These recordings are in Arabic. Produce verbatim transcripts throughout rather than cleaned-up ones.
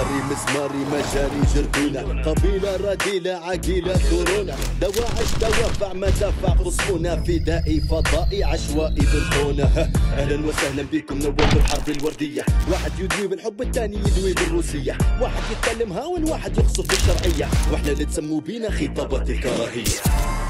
حراري مسماري مجاري جردونا، قبيلة رذيلة عقيلة ثرونا، دواعش دوافع مدافع خصمونا، فدائي فضائي عشوائي بالخونة. اهلا وسهلا بكم نواب الحرب الوردية، واحد يدوي بالحب الثاني يدوي بالروسية، واحد يتكلم هاون واحد يقصف بالشرعية، واحنا اللي تسموا بينا خطابة الكراهية.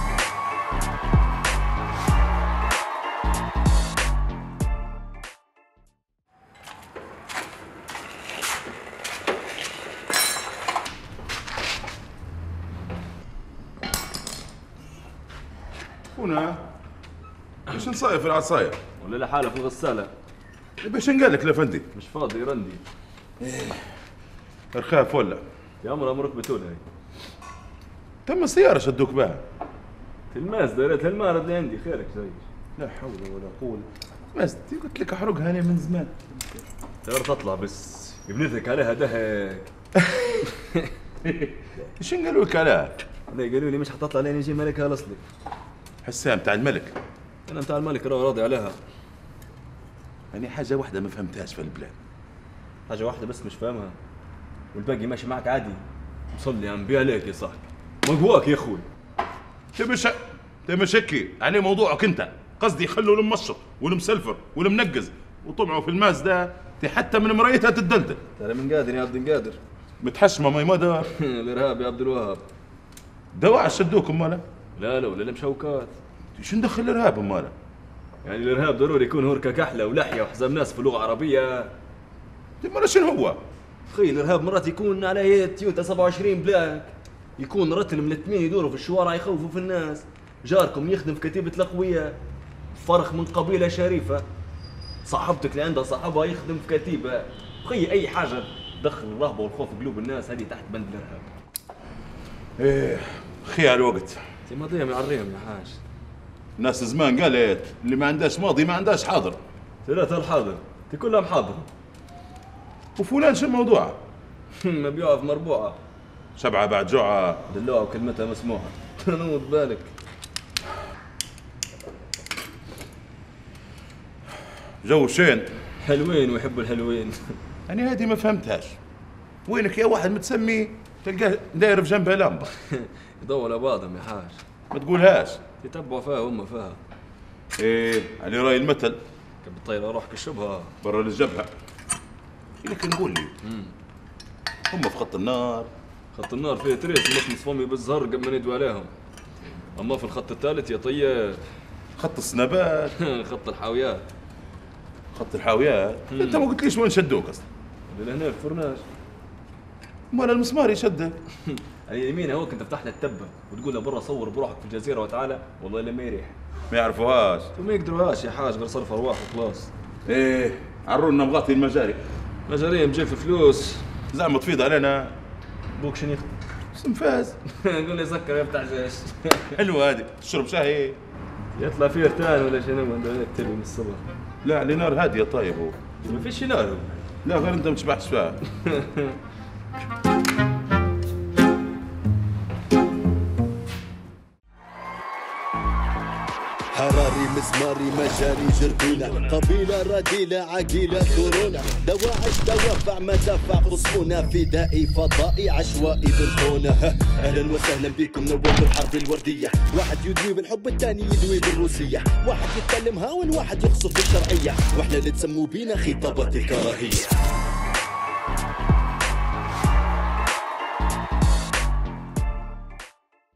هنا باش نصايف العصاير ولا لا حالة في الغسالة باش نقالك لفندي مش فاضي رندي. رخاف ولا يا امر امرك بتقول هاي تم السيارة شدوك بها الماس دارت المارد اللي عندي خيرك زي لا حول ولا قوة. مازدي قلت لك احرقها انا من زمان. تقدر تطلع بس ابنتك عليها دهك. ايش قالوا لك عليها؟ انا قالوا لي مش حتطلع لين يجي ملكها الاصلي. حسام تاع الملك. انا متاع الملك راه راضي عليها. يعني حاجة واحدة ما فهمتهاش في البلاد. حاجة واحدة بس مش فاهمها والباقي ماشي معك عادي. مصلي عم بي عليك يا صاحبي. مقواك يا اخوي. تبي شك تبي شكي عليه موضوعك انت. قصدي خلوا المشط والمسلفر والمنقز وطمعوا في الماس ده حتى من مرايتها تدلدل. ترى من قادر يا عبد القادر. متحشمه ماي مدار. الارهاب يا عبد الوهاب. دواعي شدوكم مالا؟ لا لا ولا مشوكات. شو ندخل الارهاب مالا؟ يعني الارهاب ضروري يكون هركه كحله ولحيه وحزام ناس في لغه عربيه. مالا شنو هو؟ اخي الارهاب مرات يكون عليه تويوتا سبعة وعشرين بلاك، يكون رتل من الاثنين يدوروا في الشوارع يخوفوا في الناس، جاركم يخدم في كتيبه الاقوياء، فرخ من قبيله شريفه، صاحبتك اللي عندها صاحبها يخدم في كتيبه، اخي اي حاجه تدخل الرهبه والخوف في قلوب الناس هذه تحت بند الارهاب. ايه خيار الوقت. زي ماضيهم يعريهم يا حاج. ناس زمان قالت اللي ما عندهاش ماضي ما عندهاش حاضر. ثلاثة الحاضر، دي كلها محاضرة. وفلان شو الموضوع؟ مبيوعة في مربوعة. شبعة بعد جوعة. دلوعة وكلمتها مسموعة. تنوض بالك. جو شين؟ حلوين ويحبوا الحلوين. يعني هذه ما فهمتهاش. وينك يا واحد متسمي تلقاه داير في جنبه لمبة. يدور بعضهم يا حاج. ما تقولهاش. يتبعوا فيها هم فيها. ايه على راي المثل. كب الطيرة روحك الشبهة. برا للجبهة. لكن قول لي. هم في خط النار. خط النار فيه تريس مصمص فمي بالزهر قبل ما ندوي عليهم. اما في الخط الثالث يا طيب. خط السنابات. خط الحاويات. خط الحاويات. مم. انت ما قلتليش وين شدوك اصلا. اللي هنا الفرناج. مال المسمار يشدك. على يمين هو كنت فتحت التبه وتقول له برا صور بروحك في الجزيره وتعالى والله الا ما يريح. ما يعرفوهاش. وما يقدروهاش يا حاج غير صرف ارواح وخلاص. ايه عرونا مغطي المجاري. مجاري مجي في فلوس. زعما تفيض علينا. بوك شنو يخدم؟ سنفاز. قول لي سكر يفتح جيش. حلوه هذه تشرب شاي. يطلع فيه ارتان ولا شنو من تبي من الصبح. لا على نار هاديه طيب هو. ما فيش نار. لا غير انت ما تشبحش فيها. حراري مسماري مجاري جردونا، قبيلة رذيلة عقيلة ثرونا، دواعش دوافع مدافع خصمونا، فدائي فضائي عشوائي بالخونة. اهلا وسهلا بكم نواب الحرب الوردية، واحد يدوي بالحب الثاني يدوي بالروسية، واحد يتكلم هاون واحد يقصف بالشرعية، واحنا اللي تسموا بينا خطابة الكراهية.